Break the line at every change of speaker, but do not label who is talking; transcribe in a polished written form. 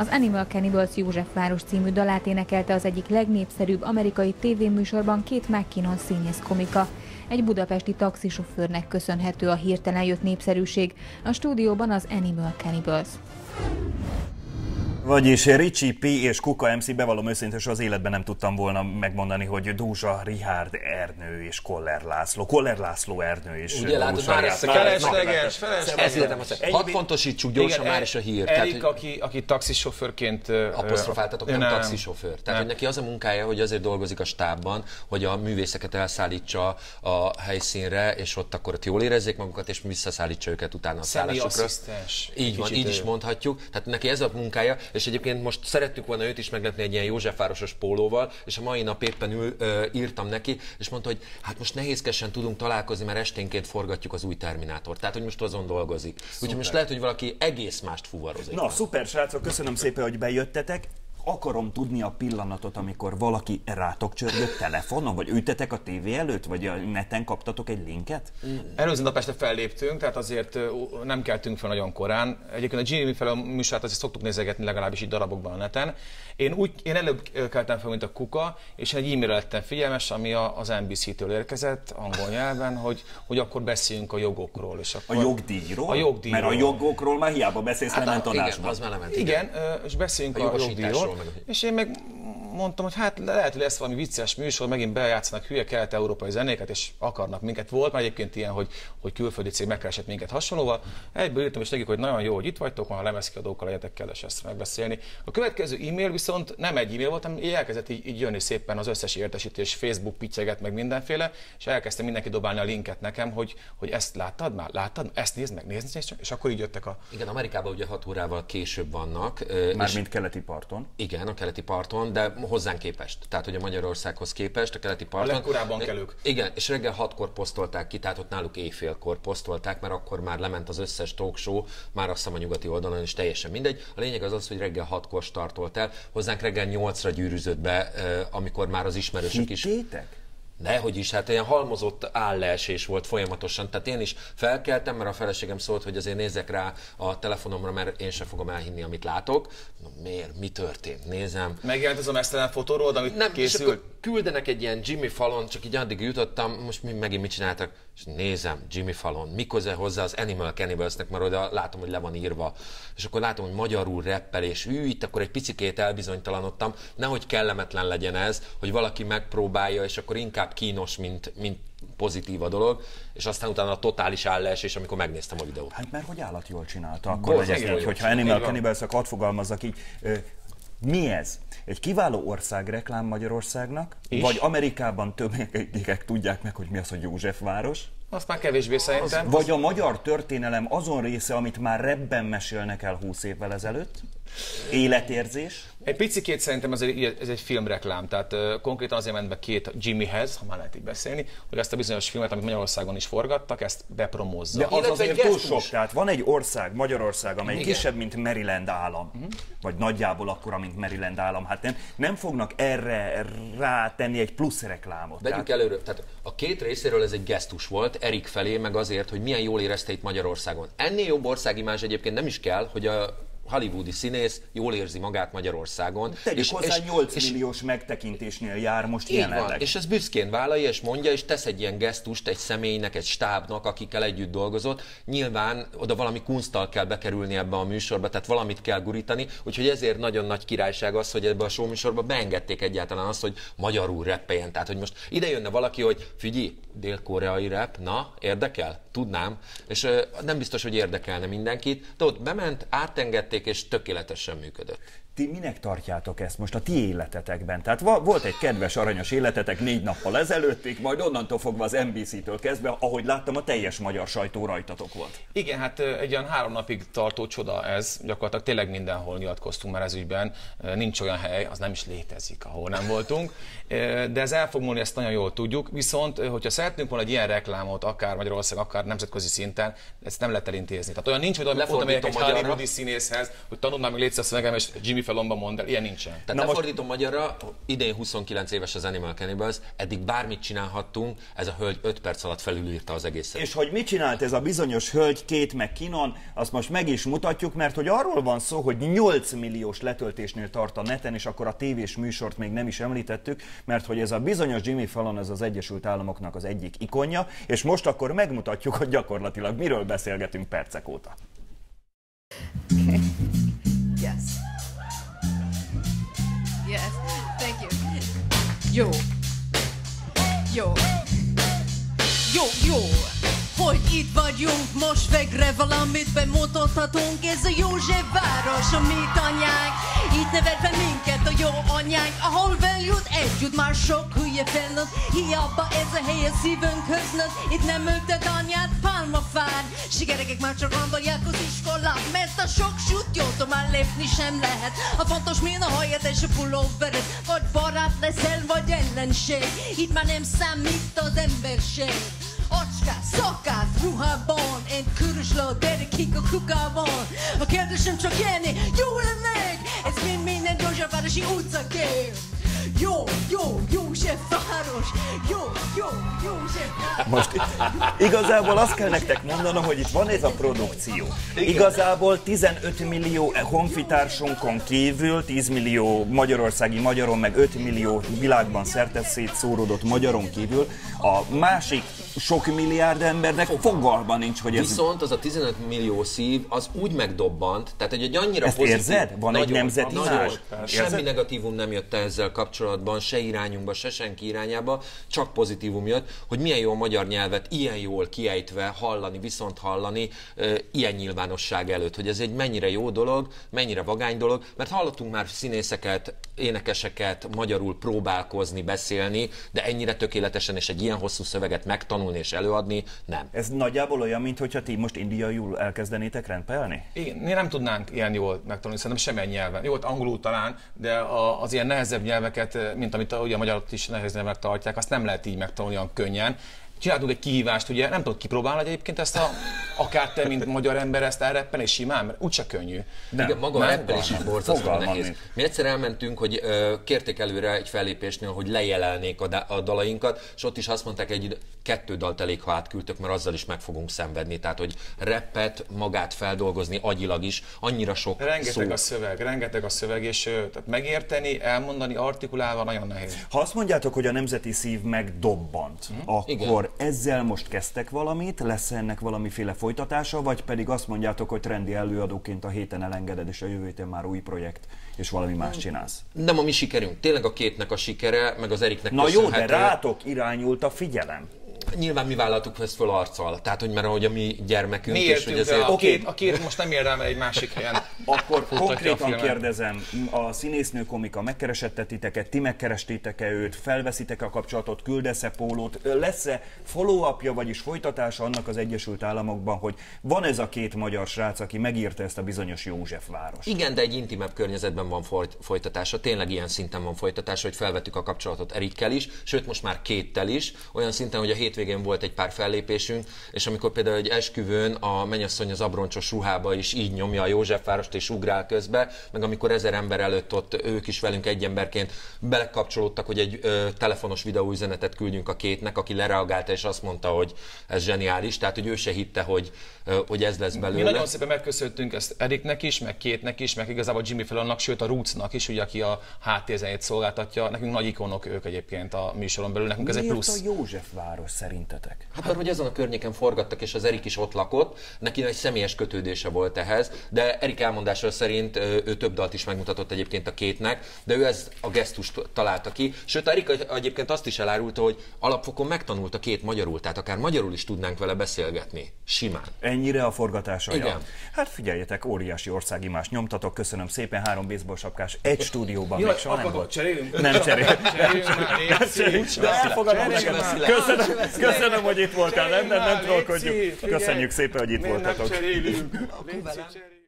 Az Animal Cannibals Józsefváros című dalát énekelte az egyik legnépszerűbb amerikai tévéműsorban Kate McKinnon színész komika. Egy budapesti taxisofőrnek köszönhető a hirtelen jött népszerűség, a stúdióban az Animal Cannibals.
Vagyis Ricsi P. és Kuka MC, bevallom őszintén, az életben nem tudtam volna megmondani, hogy Dózsa, Richárd, Ernő és Koller László. Koller László, Ernő és
ugye látod, már ez
felesleges.
Hadd fontosítsuk gyorsan már is a hírt.
Erik, aki taxisofőrként...
Apostrofáltatok, nem taxisofőr. Tehát, hogy neki az a munkája, hogy azért dolgozik a stábban, hogy a művészeket elszállítsa a helyszínre, és ott akkor ott jól érezzék magukat, és visszaszállítsa őket utána a szállásokra. Így van, így is mondhatjuk. Tehát neki ez a munkája. És egyébként most szerettük volna őt is meglepni egy ilyen Józsefvárosos pólóval, és a mai nap éppen írtam neki, és mondta, hogy hát most nehézkesen tudunk találkozni, mert esténként forgatjuk az új Terminátort. Tehát, hogy most azon dolgozik. Úgyhogy most lehet, hogy valaki egész mást fuvarozik.
Na, szuper srácok, köszönöm szépen, hogy bejöttetek. Akarom tudni a pillanatot, amikor valaki rátok csörgött telefonon, vagy ültetek a tévé előtt, vagy a neten kaptatok egy linket?
Előző nap este felléptünk, tehát azért nem keltünk fel nagyon korán. Egyébként a Jimmy fel a műsorát azért szoktuk nézegetni legalábbis így darabokban a neten. Én előbb keltem fel, mint a Kuka, és egy e-mailre lettem figyelmes, ami az NBC-től érkezett angol nyelven, hogy akkor beszéljünk a jogokról. És akkor
a jogdíjról?
A jogdíjról.
Mert a jogokról már hiába beszélsz, hát lement adásban.
Az már lement.
Igen, és beszéljünk a jogdíjról. És én meg mondtam, hogy hát lehet, hogy lesz valami vicces műsor, megint bejátszanak hülye kelet-európai zenéket, és akarnak minket. Volt már egyébként ilyen, hogy külföldi cég megkeresett minket hasonlóval. Egyből írtam is nekik, hogy nagyon jó, hogy itt vagytok, már a lemezkiadókkal legyetek kedves ezt megbeszélni. A következő e-mail viszont nem egy e-mail volt, hanem elkezdett így jönni szépen az összes értesítés, Facebook pittyeget, meg mindenféle, és elkezdte mindenki dobálni a linket nekem, hogy ezt láttad már? Láttad? Ezt nézd meg, és akkor így jöttek a...
Igen, Amerikában ugye 6 órával később vannak.
Mármint keleti parton.
Igen, a keleti parton, de hozzánk képest. Tehát, hogy a Magyarországhoz képest, a keleti parton.
A legkorábban kelők.
Igen, és reggel 6-kor posztolták ki, tehát ott náluk éjfélkor posztolták, mert akkor már lement az összes talk show, már azt hiszem a nyugati oldalon is teljesen mindegy. A lényeg az, hogy reggel 6-kor startolt el, hozzánk reggel 8-ra gyűrűzött be, amikor már az ismerősök is...
Hittétek?
Dehogy is, hát ilyen halmozott állleesés volt folyamatosan, tehát én is felkeltem, mert a feleségem szólt, hogy azért nézzek rá a telefonomra, mert én sem fogom elhinni, amit látok. Na, miért? Mi történt? Nézem.
Megjelent ez a mesztelen fotóról, amit
nem
készült?
Küldenek egy ilyen Jimmy Fallon, csak így addig jutottam, most megint mit csináltak, és nézem, Jimmy Fallon, miközben hozzá az Animal Cannibalsnek, mert oda látom, hogy le van írva, és akkor látom, hogy magyarul reppel, és itt akkor egy picikét elbizonytalanodtam, nehogy kellemetlen legyen ez, hogy valaki megpróbálja, és akkor inkább kínos, mint pozitív a dolog, és aztán utána a totális állleesés, amikor megnéztem a videót.
Hát mert hogy állat jól csinálta, akkor legyen így, hogyha Animal Cannibals-ak hadd fogalmazzak így, mi ez? Egy kiváló országreklám Magyarországnak, vagy Amerikában többek tudják meg, hogy mi az, hogy Józsefváros?
Azt már kevésbé szerintem.
Vagy a magyar történelem azon része, amit már rebben mesélnek el 20 évvel ezelőtt? Életérzés?
Egy picikét szerintem ez egy filmreklám, tehát konkrétan azért ment be két Jimmyhez, ha már lehet így beszélni, hogy ezt a bizonyos filmet, amit Magyarországon is forgattak, ezt bepromózza.
De az azért túl sok, tehát van egy ország, Magyarország, amely kisebb, mint Maryland állam, vagy nagyjából akkora, mint Maryland állam, hát nem fognak erre rátenni egy plusz reklámot.
Vegyük előre, tehát a két részéről ez egy gesztus volt, Erik felé, meg azért, hogy milyen jól érezte itt Magyarországon. Ennél jobb országimázs egyébként nem is kell, hogy a hollywoodi színész jól érzi magát Magyarországon.
Tegyük hozzá, 8 milliós megtekintésnél jár most jelenleg.
Van, és ez büszkén vállalja, és mondja, és tesz egy ilyen gesztust egy személynek, egy stábnak, akikkel együtt dolgozott. Nyilván oda valami kunszttal kell bekerülni ebbe a műsorba, tehát valamit kell gurítani, úgyhogy ezért nagyon nagy királyság az, hogy ebbe a show műsorba beengedték egyáltalán azt, hogy magyarul rappeljen. Tehát, hogy most ide jönne valaki, hogy figyelj, dél-koreai rap, na, érdekel? Tudnám. És nem biztos, hogy érdekelne mindenkit, de ott bement, átengedték, és tökéletesen működött.
Ti minek tartjátok ezt most a ti életetekben? Tehát volt egy kedves, aranyos életetek 4 nappal ezelőttig, majd onnantól fogva az NBC-től kezdve, ahogy láttam, a teljes magyar sajtó rajtatok volt. Igen,
hát egy olyan 3 napig tartó csoda ez, gyakorlatilag tényleg mindenhol nyilatkoztunk már ez ügyben, nincs olyan hely, az nem is létezik, ahol nem voltunk, de ez el fog múlni, ezt nagyon jól tudjuk, viszont hogyha szeretnénk volna egy ilyen reklámot, akár Magyarország, akár nemzetközi szinten, ezt nem lehet elintézni. Tehát olyan nincs, hogy oda megyek egy hollywoodi színészhez, hogy tanuld már meg légy a szövegem, és Jimmy Fallonban mond el, ilyen nincsen.
Tehát lefordítom magyarra, idén 29 éves az Animal Cannibals, eddig bármit csinálhattunk, ez a hölgy 5 perc alatt felülírta az egészet.
És hogy mit csinált ez a bizonyos hölgy Kate McKinnon, azt most meg is mutatjuk, mert hogy arról van szó, hogy 8 milliós letöltésnél tart a neten, és akkor a tévés műsort még nem is említettük, mert hogy ez a bizonyos Jimmy Fallon, ez az Egyesült Államoknak az egyik ikonja, és most akkor megmutatjuk, hogy gyakorlatilag miről beszélgetünk percek óta.
Okay. Yes. Yes. Thank you. Jó. Jó. Jó, jó. Hogy itt vagyunk, most végre valamit bemutathatunk. Ez a József város, a mi tanyánk. Itt nevet be minket a jó anyánk, ahol veljut együtt már sok hülye felnőtt. Hiába ez a hely a szívünkhöz nőtt. Itt nem ülted anyát pálmafán. Sikerekek már csak randolják az iskolát, mert a sok sütjótól már lépni sem lehet. A fontos mi a hajad és a pulóvered, vagy barát leszel, vagy ellenség. Itt már nem számít az emberség. Acskás, szakás, ruhában, én köröslő, derekik a kukában. A kérdésem csak ennyi, jó lennék, ez mind minden Józsefvárosi utcakép. Jó, jó, Józsefváros, jó, jó, Józsefváros.
Most igazából azt kell nektek mondanom, hogy itt van ez a produkció. Igazából 15 millió honfitársunkon kívül, 10 millió magyarországi magyaron, meg 5 millió világban szerte szétszóródott magyaron kívül, a másik sok milliárd embernek fogalma nincs, hogy ez...
Viszont az a 15 millió szív, az úgy megdobbant, tehát egy annyira
ezt
pozitív...
érzed? Van egy nemzeti más?
Semmi negatívum nem jött ezzel kapcsolatban, se irányunkba, se senki irányába, csak pozitívum jött, hogy milyen jó a magyar nyelvet ilyen jól kiejtve hallani, viszont hallani ilyen nyilvánosság előtt, hogy ez egy mennyire jó dolog, mennyire vagány dolog, mert hallottunk már színészeket, énekeseket magyarul próbálkozni, beszélni, de ennyire tökéletesen és egy ilyen hosszú szöveget megtanulni és előadni, nem.
Ez nagyjából olyan, mintha ti most indiaiul elkezdenétek rendpelni?
Igen, mi nem tudnánk ilyen jól megtanulni, szerintem semmilyen nyelven. Jó, angolul talán, de az ilyen nehezebb nyelveket, mint amit ugye a magyarok is nehéz nyelvnek tartják, azt nem lehet így megtanulni olyan könnyen. Csináltunk egy kihívást, ugye nem tudod kipróbálni egyébként ezt akár te, mint magyar ember ezt elreppen és simán, mert úgyse könnyű.
Igen, maga a reppelés is borzasztóan nehéz. Mi egyszer elmentünk, hogy kérték előre egy fellépésnél, hogy lejelelnék a dalainkat, és ott is azt mondták, hogy 2 dalt elég, ha átküldtök, mert azzal is meg fogunk szenvedni. Tehát, hogy reppet, magát feldolgozni agyilag is, annyira sok
rengeteg a szöveg, és tehát megérteni, elmondani, artikulálva nagyon nehéz.
Ha azt mondjátok, hogy a nemzeti szív megdobbant, akkor igen. Ezzel most kezdtek valamit, lesz ennek valamiféle folytatása, vagy pedig azt mondjátok, hogy trendi előadóként a héten elengeded, és a jövő héten már új projekt, és valami más csinálsz?
Nem a mi sikerünk, tényleg a Kétnek a sikere, meg az Eriknek
na köszönhető. Jó, de rátok irányult a figyelem.
Nyilván mi vállaltuk ezt föl arccal, tehát hogy mert ahogy a mi gyermekünk
mi
is, hogy
ezért... a két most nem érdemel egy másik helyen.
Akkor konkrétan kérdezem, a színésznő komika megkeresette titeket, ti megkerestétek-e őt, felveszitek a kapcsolatot, küldesz-e pólót, lesz-e follow-upja, vagyis folytatása annak az Egyesült Államokban, hogy van ez a 2 magyar srác, aki megírta ezt a bizonyos Józsefvárost?
Igen, de egy intimebb környezetben van folytatása, tényleg ilyen szinten van folytatása, hogy felvettük a kapcsolatot Erikkel is, sőt most már Kéttel is, olyan szinten, hogy a hétvégén volt egy pár fellépésünk, és amikor például egy esküvőn a mennyasszony az abroncsos ruhába is így nyomja a Józsefvárost és ugrál közbe, meg amikor 1000 ember előtt ott ők is velünk egy emberként belekapcsolódtak, hogy egy telefonos videóüzenetet küldjünk a Kétnek, aki lereagálta és azt mondta, hogy ez zseniális, tehát hogy ő se hitte, hogy ez lesz belőle.
Mi nagyon szépen megköszöntünk ezt Eriknek is, meg Kétnek is, meg igazából Jimmy Fallonnak, sőt a Rootsnak is, ugye, aki a háttérzenét szolgáltatja. Nekünk nagy ikonok ők egyébként a műsoron belül, nekünk ez egy plusz.
Miért a Józsefváros szerintetek?
Hát mert hogy ezen a környéken forgattak, és az Erik is ott lakott, neki egy személyes kötődése volt ehhez, de Erik elmondása szerint ő több dalt is megmutatott egyébként a Kétnek, de ő ezt a gesztust találta ki. Sőt, Erik egyébként azt is elárulta, hogy alapfokon megtanult a Két magyarul, tehát akár magyarul is tudnánk vele beszélgetni. Simán.
Ennyire a forgatása.
Igen.
Hát figyeljetek, óriási országimást nyomtatok, köszönöm szépen, 3 baseball sapkás egy stúdióban. Még soha nem volt.
Cserélünk?
Nem cserélünk. De elfogadom neked. Köszönöm, hogy itt voltál, nem trollkodjuk. Köszönjük szépen, hogy itt voltatok.
Nem cserélünk.